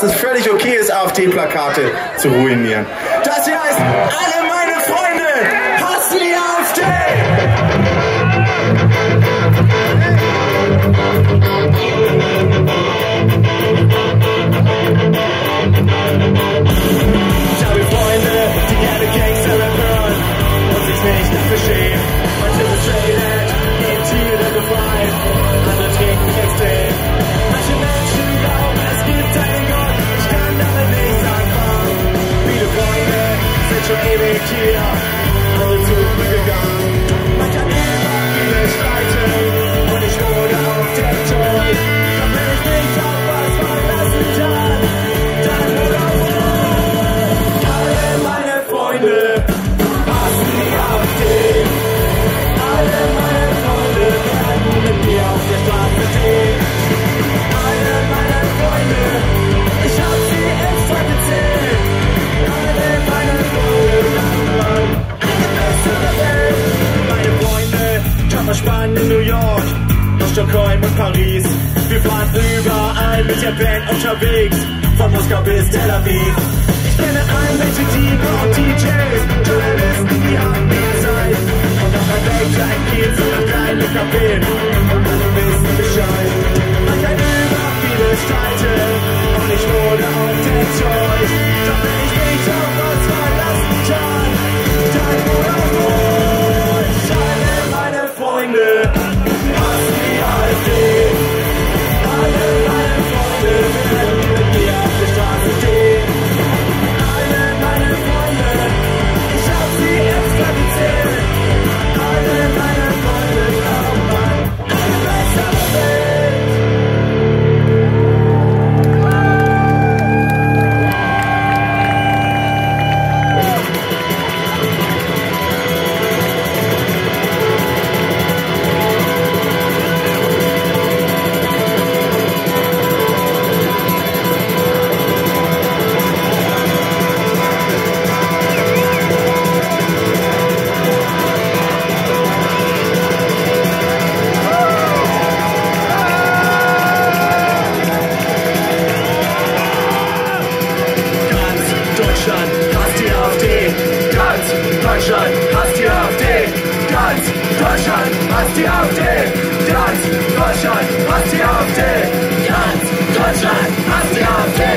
dass es völlig okay ist, AfD-Plakate zu ruinieren. Das hier heißt Alle meine Freunde hassen die AfD! Ich habe Freunde, die gerne Gangster-Rap hören und sich nicht dafür schämen. Manche sind straight edge, gehen Tiere befreien, andere trinken extrem. Manche Menschen glauben, es gibt einen Gott, ich kann damit nichts anfangen. Viele Freunde sind schon ewig hier, andere zu früh gegangen. Man kann über viele streiten und ich wurde auf der Toll. Doch wenn ich mich auf was verlassen kann, dann nur auf euch. Alle meine Freunde hassen die AfD. Alle meine Freunde werden mit mir auf der Straße stehen. Alle meine Freunde, ich hab sie extra gezählt. Alle meine Freunde haben eine bessere Welt. Meine Freunde Körper spannen in New York, aus Stockholm und Paris. Wir fahren überall mit der Band unterwegs, von Moskau bis Tel Aviv. Ich kenne Anwälte, Diebe und DJs, Journalisten, die haben mehr Zeit. Und auch ein Wächter in Kiel, so ein kleines Café, und alle wissen Bescheid. Man kann über viele streiten, und ich wurde oft enttäuscht. Doch wenn ich mich auf was verlassen kann, dann nur auf euch. Alle meine Freunde hassen die AfD. Alle meine Freunde werden mit mir auf der Straße stehen. Alle meine Freunde, ich hab sie extra gezählt. Alle meine Freunde glauben an eine bessere Welt. Deutschland hasst die AfD, ganz Deutschland hasst die AfD, ganz Deutschland hasst die AfD, ganz Deutschland hasst die AfD.